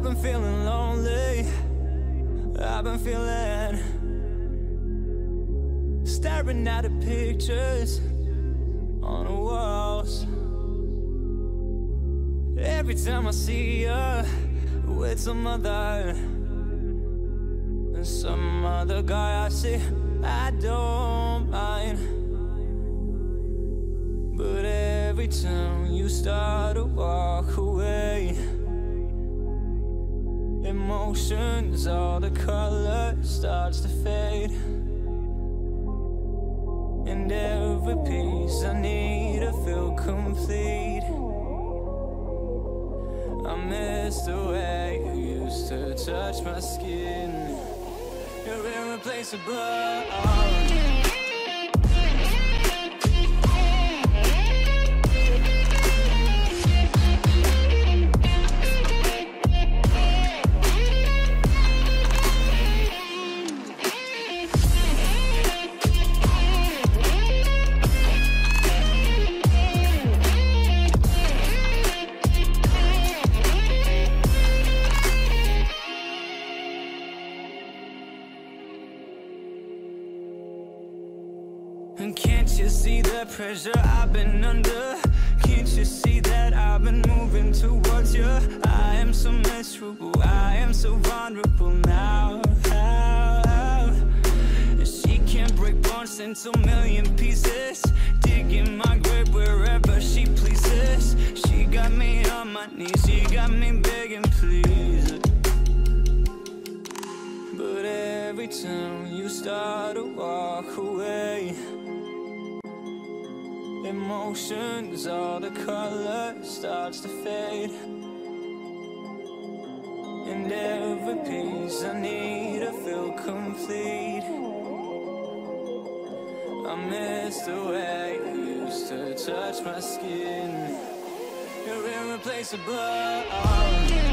been feeling lonely, I've been feeling, staring at the pictures on the walls. Every time I see you with some other guy, I see I don't mind. But every time you start to walk away, emotions, all the color starts to fade. And every piece I need to feel complete. I miss the way you used to touch my skin. You're irreplaceable. And can't you see the pressure I've been under? Can't you see that I've been moving towards you? I am so miserable, I am so vulnerable now. She can't break bones into a million pieces, digging my grave wherever she pleases. She got me on my knees, she got me begging please. But every time you start to walk away, emotions, all the color starts to fade. And every piece I need to feel complete. I miss the way you used to touch my skin. You're irreplaceable.